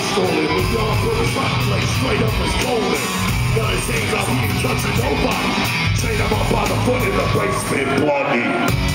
strolling with y'all put his rock plate straight up his colon. None of his hands up, he ain't touching nobody. Chain him up by the foot in the basement, bloody.